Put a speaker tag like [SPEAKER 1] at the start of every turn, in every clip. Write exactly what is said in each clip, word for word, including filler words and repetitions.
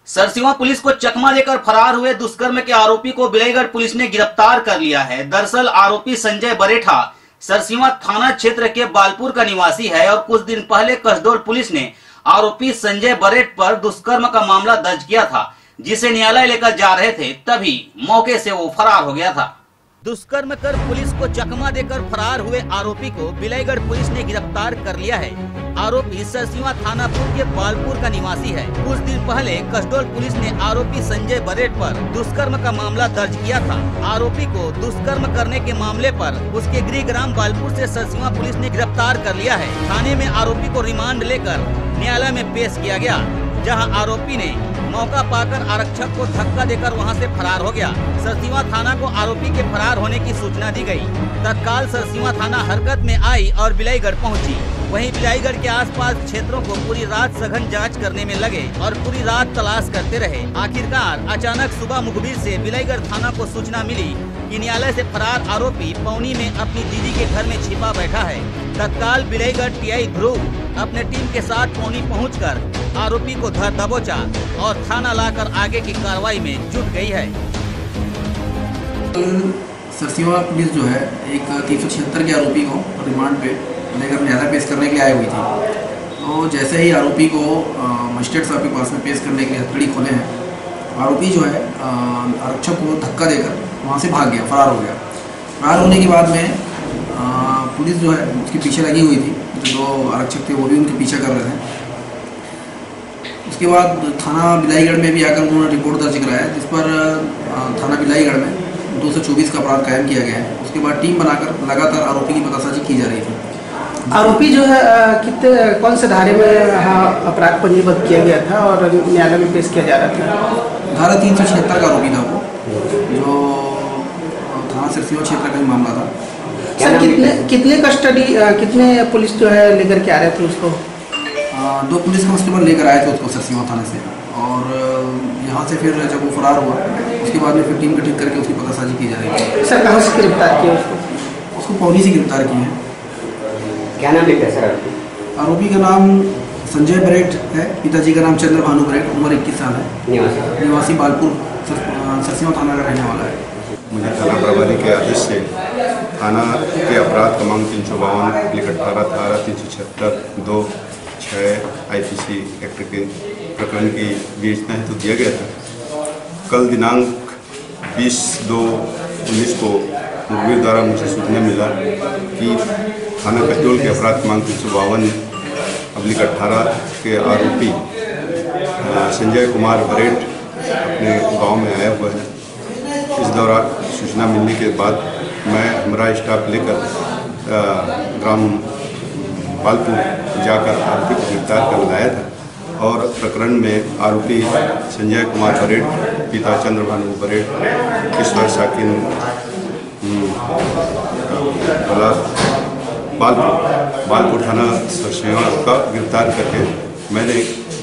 [SPEAKER 1] Sarsiwa police को चकमा देकर फरार हुए दुष्कर्म के आरोपी को बिलाईगढ़ पुलिस ने गिरफ्तार कर लिया है। दरअसल आरोपी संजय बरेठा सरसीवा थाना क्षेत्र के बालपुर का निवासी है और कुछ दिन पहले कसडोल पुलिस ने आरोपी संजय बरेठ पर दुष्कर्म का मामला दर्ज किया था, जिसे न्यायालय लेकर जा रहे थे, तभी मौके से वो फरार हो गया था। दुष्कर्म कर पुलिस को चकमा देकर फरार हुए आरोपी को बिलाईगढ़ पुलिस ने गिरफ्तार कर लिया है। आरोपी सरसीवा थाना के बालपुर का निवासी है। कुछ दिन पहले कसडोल पुलिस ने आरोपी संजय बरेठ पर दुष्कर्म का मामला दर्ज किया था। आरोपी को दुष्कर्म करने के मामले पर उसके गृह ग्राम बालपुर से सरसीवा पुलिस ने गिरफ्तार कर लिया है। थाने में आरोपी को रिमांड लेकर न्यायालय में पेश किया गया, जहां आरोपी ने मौका पाकर आरक्षक को धक्का देकर वहां से फरार हो गया। सरसीवा थाना को आरोपी के फरार होने की सूचना दी गई। तत्काल सरसीवा थाना हरकत में आई और बिलाईगढ़ पहुंची। वहीं बिलाईगढ़ के आसपास क्षेत्रों को पूरी रात सघन जांच करने में लगे और पूरी रात तलाश करते रहे। आखिरकार अचानक सुबह मुखबिर से बिलाईगढ़ थाना को सूचना मिली कि न्यायालय से फरार आरोपी पौनी में अपनी दीदी के घर में छिपा बैठा है। तत्काल बिलाईगढ़ टीआई ध्रुव अपने टीम के साथ पौनी पहुंचकर आरोपी को धर दबोचा और थाना लाकर आगे की कार्रवाई में जुट गई है।
[SPEAKER 2] सरसीवा पुलिस जो है एक तीन सौ छिहत्तर के आरोपी को रिमांड पे लेकर न्यायालय पेश करने के लिए आई हुई थी। तो जैसे ही आरोपी को मजिस्ट्रेट साहब के पास में पेश करने के लिए हथकड़ी खोले हैं, आरोपी जो है आरक्षक को धक्का देकर वहाँ से भाग गया, फरार हो गया। फरार होने के बाद में आ, पुलिस जो है उसके पीछे लगी हुई थी। जो दो आरक्षक थे वो भी उनके पीछे कर रहे थे। उसके बाद थाना बिलाईगढ़ में भी आकर उन्होंने रिपोर्ट दर्ज कराया, जिस पर थाना बिलाईगढ़ में दो सौ चौबीस का अपराध कायम किया गया है। उसके बाद टीम बनाकर लगातार आरोपी की पतासाजी की जा रही थी।
[SPEAKER 3] आरोपी जो है कितने कौन से धारे में अपराध पंजीबद्ध किया गया था और न्यायालय में पेश किया जा रहा था?
[SPEAKER 2] धारा तीन सौ छिहत्तर का आरोपी था वो, जो थाना सरसीवा क्षेत्र का ही मामला था।
[SPEAKER 3] सर कितने कितने कस्टडी कितने पुलिस जो है लेकर के आ रहे थे उसको?
[SPEAKER 2] आ, दो पुलिस कांस्टेबल लेकर आए थे उसको सरसीवा थाने से, और यहाँ से फिर जब वो फरार हुआ उसके बाद में फिर टीम गठित करके उसकी पतासाजी की जा रही है।
[SPEAKER 3] सर कहाँ से गिरफ्तार किया उसको?
[SPEAKER 2] उसको पौनी से गिरफ्तार किए हैं।
[SPEAKER 3] क्या नाम है सर?
[SPEAKER 2] आरोपी का नाम संजय बरेठ है, पिताजी का नाम चंद्र भानु बरेठ, उम्र इक्कीस साल है, निवासी बालपुर सरसीवा थाना का रहने वाला है।
[SPEAKER 4] मुझे थाना प्रभारी के आदेश से थाना के अपराध क्रमांक तीन सौ बावन लिख अठारह धारा तीन सौ छिहत्तर दो छः आई पी सी एक्ट के प्रकरण की विवेचना हेतु दिया गया था। कल दिनांक बीस दो उन्नीस को मुखबिर द्वारा मुझे सूचना मिला कि थाना कसडोल के अपराध क्रमांक तीन सौ बावन अब्लिक अठारह के आरोपी संजय कुमार बरेठ अपने गांव में आया हुआ है। इस दौरान सूचना मिलने के बाद मैं हमारा स्टाफ लेकर ग्राम बालपुर जाकर आरोपी को गिरफ्तार कर लाया था और प्रकरण में आरोपी संजय कुमार बरेठ, पिता चंद्र भानु बरेठ, ईश्वर साकिन बालपुर बालपुर थाना सरसीवा का गिरफ्तार करके मैंने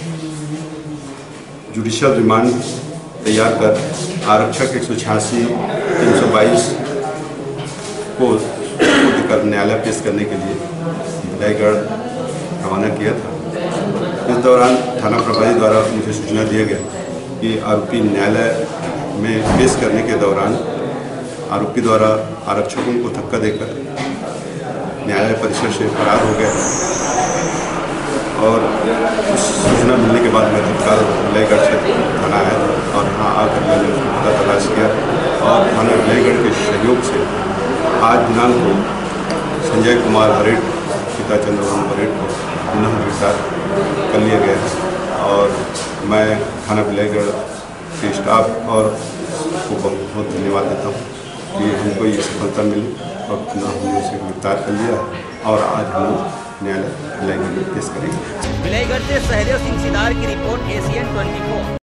[SPEAKER 4] जुडिशियल रिमांड तैयार कर आरक्षक एक सौ छियासी तीन सौ बाईस को कर न्यायालय पेश करने के लिए बिलाईगढ़ रवाना किया था। इस दौरान थाना प्रभारी द्वारा मुझे सूचना दिया गया कि आरोपी न्यायालय में पेश करने के दौरान आरोपी द्वारा आरक्षकों को धक्का देकर न्यायालय परिसर से फरार हो गया और उस सूचना मिलने के बाद मैं तत्काल बिलाईगढ़ क्षेत्र थाना आया और यहाँ आकर मैंने उसको पता तलाश किया और थाना बिलाईगढ़ के सहयोग से आज दिनांक को संजय कुमार बरेठ, पिता चंद्रभानु बरेठ को पुनः गिरफ्तार कर लिया गया है। और मैं थाना बिलाईगढ़ के स्टाफ और को बहुत बहुत धन्यवाद देता हूँ कि हमको ये सफलता मिली और पुनः हमने उसे गिरफ्तार कर लिया और आज हम न्यायालय बिलाईगढ़ में पेश करेंगे।
[SPEAKER 1] बिलाईगढ़ से सहदेव सिंह सिदार की रिपोर्ट एशियन ट्वेंटी फोर।